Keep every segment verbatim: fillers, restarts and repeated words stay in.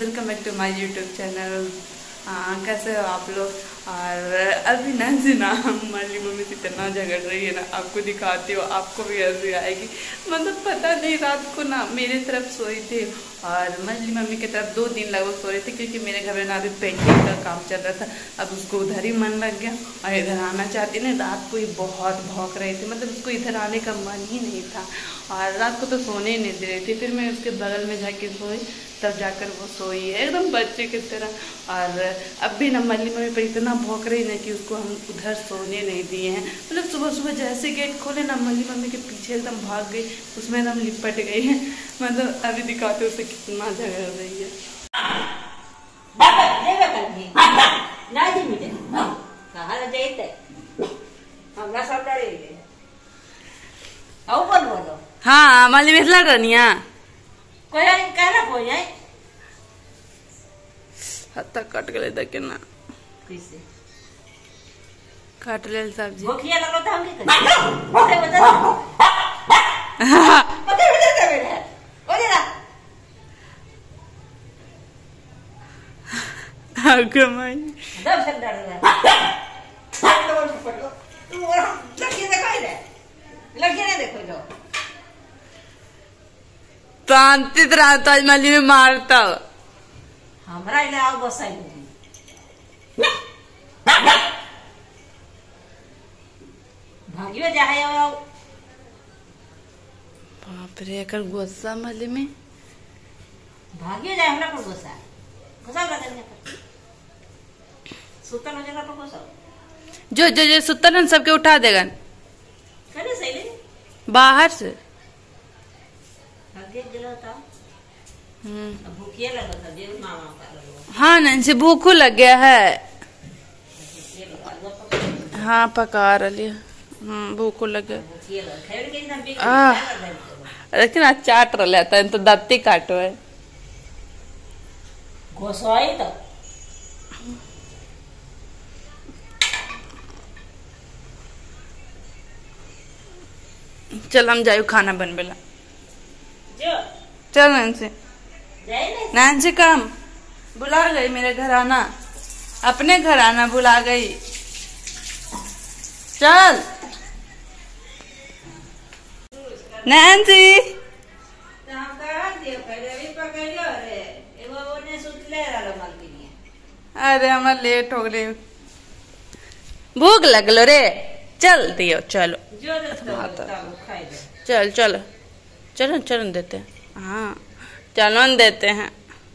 Welcome back to my YouTube channel. कैसे हो आप लोग। और अभी ना जी ना हमारी मम्मी से इतना झगड़ रही है ना, आपको दिखाती हो, आपको भी हंसी आएगी। मतलब पता नहीं रात को ना मेरे तरफ सोई थी और मजली मम्मी की तरफ दो दिन लगभग सो रहे थे, क्योंकि मेरे घर में ना अभी पेंटिंग का काम चल रहा था। अब उसको उधर ही मन लग गया और इधर आना चाहती ना, रात को ही बहुत भौंक रही थी, मतलब उसको इधर आने का मन ही नहीं था और रात को तो सोने ही नहीं दे रही थी। फिर मैं उसके बगल में जाके सोई, तब जाकर वो सोई है एकदम बच्चे की तरह। और अब भी ना मल्ली मम्मी पर इतना भौंक रही ना कि उसको हम उधर सोने नहीं दिए हैं। मतलब सुबह सुबह जैसे गेट खोले ना मल्ली मम्मी के पीछे एकदम भाग गई, उसमें एकदम लिपट गई है। मतलब अभी दिखाते उसे कितना झगड़ रही है। हाँ मल्ली मिथिला रनिया कोई कहना कोई है हत्ता कट गले देखे ना कैसे काट ले सब्जी भूखिया लगलो त हम की करी ओसे बता पता बता बेटा ओरे ना आगे मैं दब से डर रहा तो बोल पड़ो तू और लड़की देखो रे लड़की ने देखो जो शांति तरह तो आज मल्ली में मारता हमरा इले आओ बसाई भागियो जाए आओ बाप रे एकर गुस्सा मल्ली में भागियो जाए हमरा पर गुस्सा गुस्सा लगा देने सुतल हो जगह पर गुस्सा जो जो जो सुतलन सबके उठा देगन करे सही बाहर से आगे गेलो था हम्म भूखिया लगा था देव मामा का लगा हाँ नंसी भूखो लग गया है। हाँ पका रही हम्म भूखो लग गया। लेकिन आज चाट रहा लेता है तो दांती काटो है घोसवाई तो चल हम जायु खाना बनबेला जो चल नंसी जाए नैन्सी काम बुला गई मेरे घर आना, अपने घर आना बुला गई। चल नैन्सी अरे हमार लेट हो गई, भूख लगलो रे। चल दियो चलो चल चलो चलो चलन देते हैं। हाँ चलन देते हैं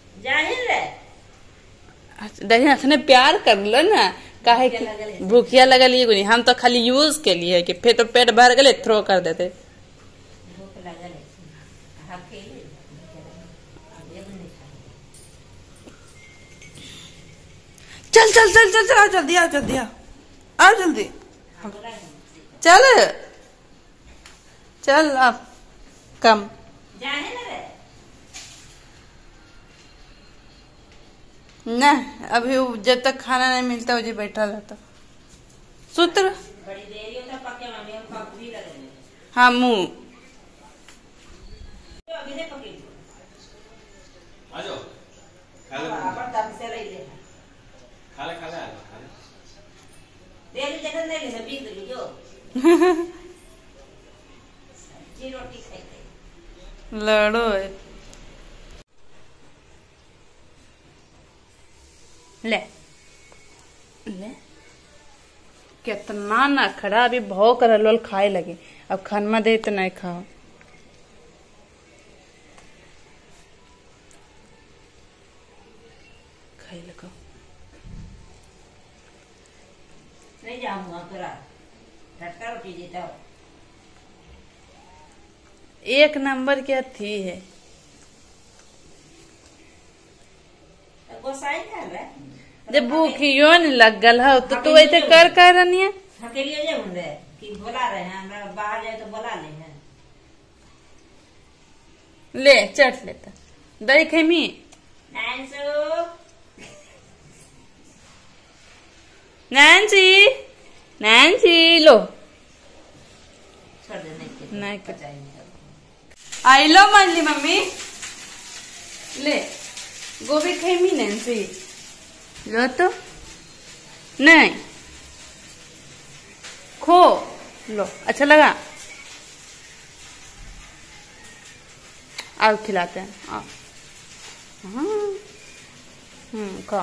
देखिए असने प्यार कर लो ना, काहे कि भूखिया लगल ये नहीं, हम तो खाली यूज के लिए कि फिर तो पेट भर गए थ्रो कर देते। चल चल चल चल चल जल्दी आ जल्दी आ आओ जल्दी चल चल अब कम ना अभी जब तक खाना नहीं मिलता मुझे बैठा रहता सूत्र हाँ मुँह लड़ो है ले ले कितना ना खड़ा अभी भाव कर लोल खाए लगे, अब खाना दे तो नहीं खाओ। खाई लगा नहीं जाऊंगा तोरा टटका रोटी देता हो एक नंबर क्या थी है गोसाई का है जब भूखियो नहीं लग गल है तो तू ऐसे कर कर रही है हकेलियो जे मुंडे कि बोला रहे हैं हमरा बाहर जाए तो बोला ले हैं ले चट लेता दही खेमी नैंसू नैन्सी नैन्सी लो छोड़ दे नहीं नहीं आई लो मान ली मम्मी ले गोभी खेमी नैन्सी लो तो नहीं खो लो अच्छा लगा। आओ खिलाते हैं आओ। हाँ हम्म खाओ।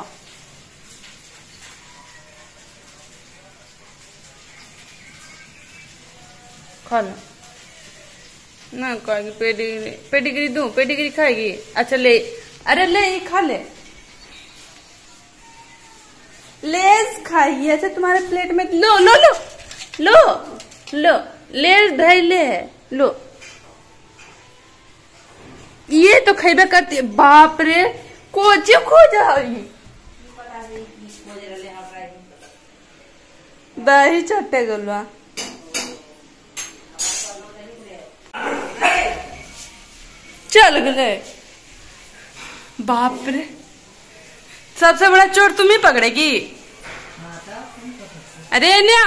खा लो ना खाएगी पेडिग्री पेडिग्री दूं पेडिग्री खाएगी। अच्छा ले अरे ले ये खा ले लेज खाइए। अच्छा तुम्हारे प्लेट में लो लो लो लो लो लेज धैले है लो। ये तो खेबे करती है बाप रे कोचे खो जाओगी दही चट्टे गलवा चल गए। बाप रे सबसे बड़ा चोर तुम ही पकड़ेगी। अरे न्या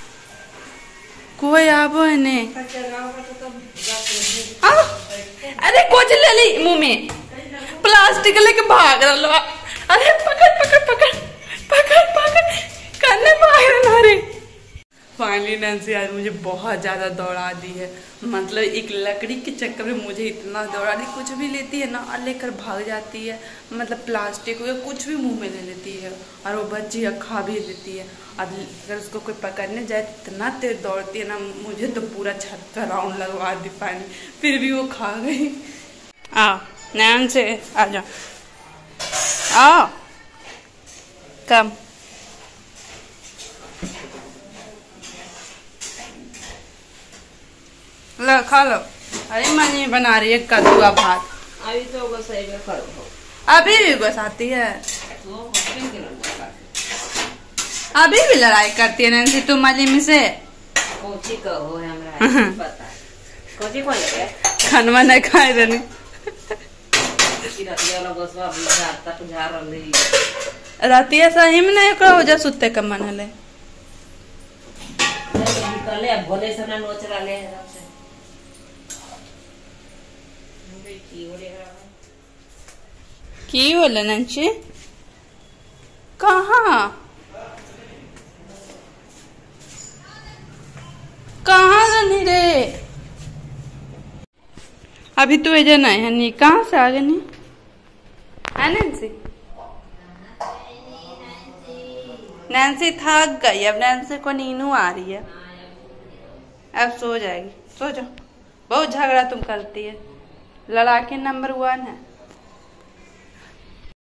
कोई आवो ने अरे कुछ ले ली मुंह में प्लास्टिक लेके भाग रहा। अरे पकड़ पकड़ पकड़ पकड़ पकड़ करने भाग रहा। फाइनली नैन्सी आज मुझे बहुत ज्यादा दौड़ा दी है। मतलब एक लकड़ी के चक्कर में मुझे इतना दौड़ा दी। कुछ भी लेती है ना लेकर भाग जाती है। मतलब प्लास्टिक या कुछ भी मुंह में ले लेती है और वो बच्ची खा भी लेती है। अब अगर उसको कोई पकड़ने जाए तो इतना तेज दौड़ती है ना मुझे तो पूरा छत का राउंड लगवा दी पानी फिर भी वो खा गई। आओ नैन्सी आ जाओ आओ कम लो खा लो। अरे मनी बना रही है कद्दूआ भात। अभी तो बस करो अभी भी गुस्साती है अभी भी लड़ाई करती है नैन्सी तुम मलिम से। कोची कहो हमरा पता कोची कोई है खानवा नहीं खाए रहने रातिया सही में नहीं करो जा सुते का मन हले निकले भोले से ना नोच रहा ले की बोले नंची कहाँ कहाँ रहनी रे अभी तू एजा नहीं है नी कहाँ से आ गई नी है नैन्सी। नैन्सी थक गई अब नैन्सी को नींद आ रही है अब सो जाएगी सो जाओ। बहुत झगड़ा तुम करती है लड़ाके नंबर वन है।